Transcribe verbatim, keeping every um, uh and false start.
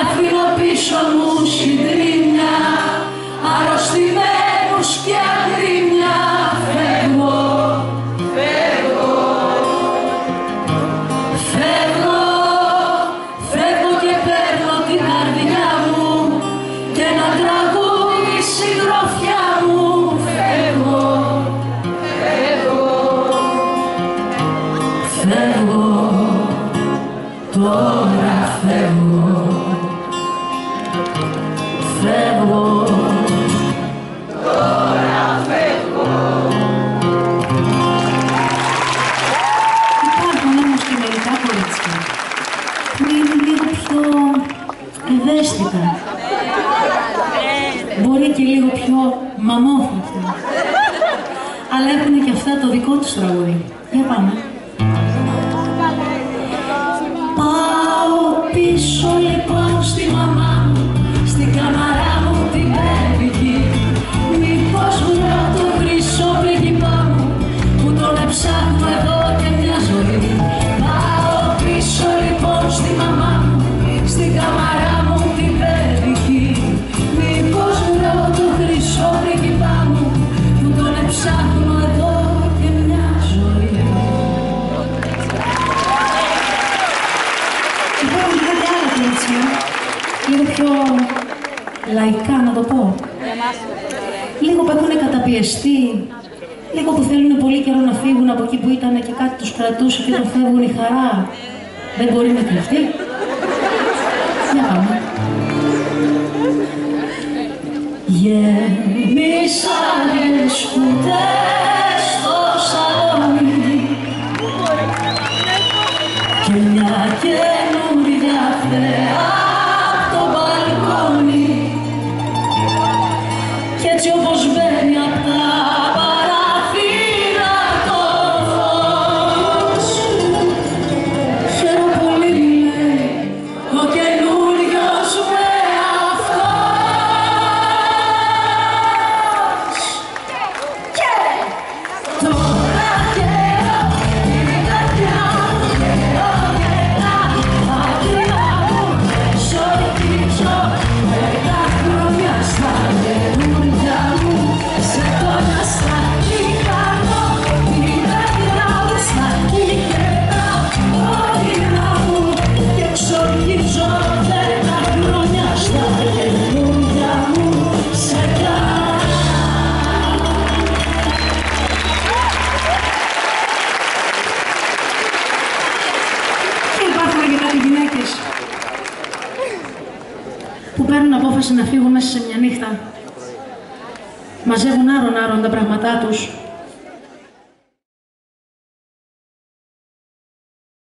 αφήνω πίσω μου συντρίμμια, αρρωστημένους και αγρίμια. Φεύγω, φεύγω, φεύγω, φεύγω και παίρνω την καρδιά μου και ένα τραγούδι συντροφιά μου. Φεύγω, φεύγω, φεύγω, τώρα φεύγω, φεύγω, τώρα φεύγω. Υπάρχουν όμως και μερικά κορίτσια που είναι λίγο πιο ευαίσθητα, μπορεί και λίγο πιο μαμόφρακτα, αλλά έχουν και αυτά το δικό τους τραγούδι. Για πάμε. Πάω πίσω λοιπόν στη μαμά μου, στην καμαρά μου την παιδική. Μήπως βρω το χρυσό πρίγκιπά μου που τον εψάχνω εδώ και μια ζωή. Πάω πίσω λοιπόν στη μαμά μου, στην καμαρά μου την παιδική. Μήπως βρω το χρυσό πρίγκιπά μου που τον εψάχνω εδώ και μια ζωή. Υπάρχουν και κάτι άλλο κορίτσια, λίγο πιο λαϊκά να το πω. Λίγο που έχουν καταπιεστεί, λίγο που θέλουν πολύ καιρό να φύγουν από εκεί που ήταν και κάτι τους κρατούσε και το φεύγουν η χαρά. Δεν μπορεί να κρυφτεί. Για πάμε. Γεμίσανε σκουτές στο σαλόνι και μια καινούρια θέα απ' το μπαλκόνι κι έτσι όπως μπαίνει απ' τα παράθυρα το φως, χαίρομαι πολύ μου λέει ο καινούριος μου εαυτός. Και τώρα καιρό την καρδιά μου, καιρό γελά μακριά μου, σορκίζω με τα χρόνια στα καινούρια μου. Σε τόνιασα τι κάνω, την καρδιά μου στα κύκαιρα όνειρά μου και ξορκίζω με τα χρόνια στα καινούρια μου. Σε και υπάρχουν και κάτι γυναίκες που παίρνουν απόφαση να φύγουν μέσα σε μια νύχτα. Μαζεύουν άρον-άρον τα πράγματά τους